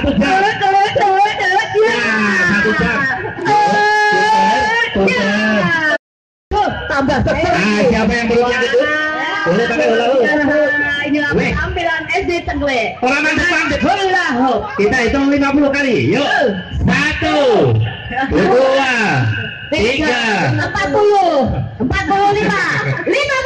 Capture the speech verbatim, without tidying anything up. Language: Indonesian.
satu jam. Nah, satu jam. Tambah Nah, siapa yang belum yang itu? Boleh pakai hula hoop. Ini ambilan S D Tegle. Orang depan deh. Hula hoop. Kita hitung lima puluh kali. Yuk. Satu, dua, tiga, empat puluh, empat puluh lima, lima